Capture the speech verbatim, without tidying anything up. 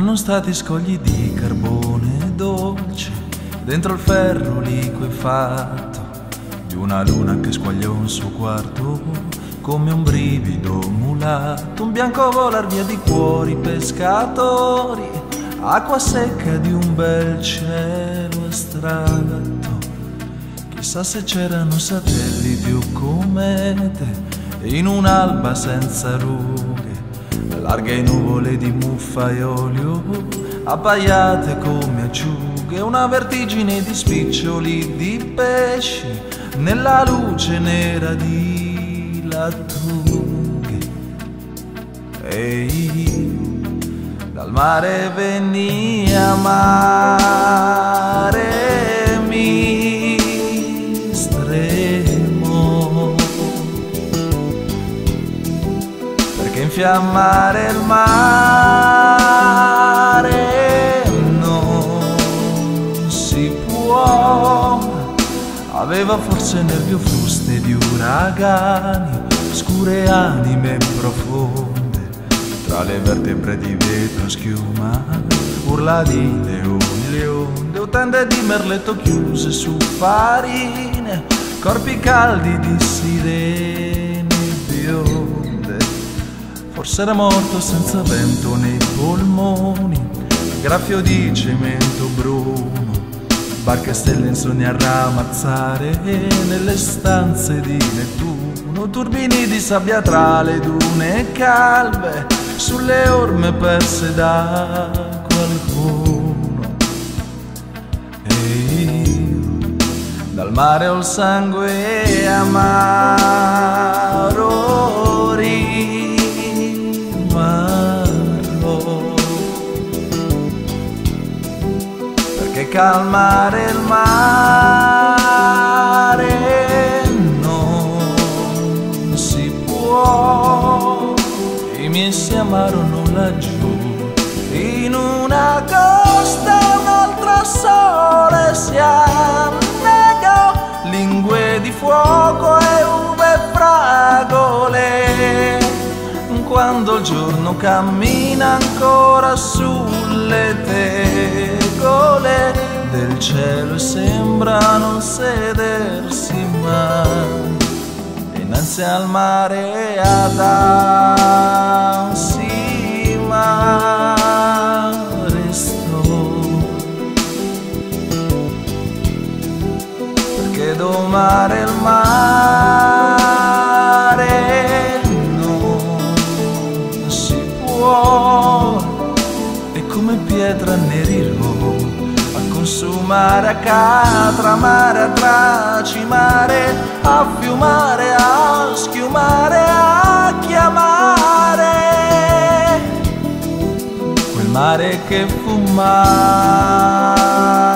Erano stati scogli di carbone dolce dentro il ferro liquefatto di una luna che squagliò un suo quarto come un brivido mulato. Un bianco volar via di cuori pescatori, acqua secca di un bel cielo astratto. Chissà se c'erano satelliti o comete in un'alba senza rughe, larghe nuvole di muffa e olio abbaiate come acciughe, una vertigine di spiccioli di pesci nella luce nera di lattughe. E io dal mare venia mare mi stremo, perché infiammare il mare non si può. Aveva forse nervi o fruste di uragani, scure anime profonde, tra le vertebre di vetro schiuma, urla di leoni, le onde, o tende di merletto chiuse su farine, corpi caldi di sirene bionde. Forse era morto senza vento nei polmoni, graffio di cemento bruno, barche e stelle insonni a ramazzare nelle stanze di Nettuno, turbini di sabbia tra le dune calve, sulle orme perse da qualcuno. E io dal mare ho il sangue amaro rimarrò, perché calmare il mare non si può. I miei si amarono laggiù in una costa, un'altra sole si annegò, lingue di fuoco e uve fragole, quando il giorno cammina ancora sulle tegole del cielo e sembra non sedersi mai innanzi al mare ad ansimare sto, perché domare il mare non si può, e come pietra annerirò a consumare, a catramare, a tracimare, a fiumare, a schiumare, a chiamare quel mare che fu mare.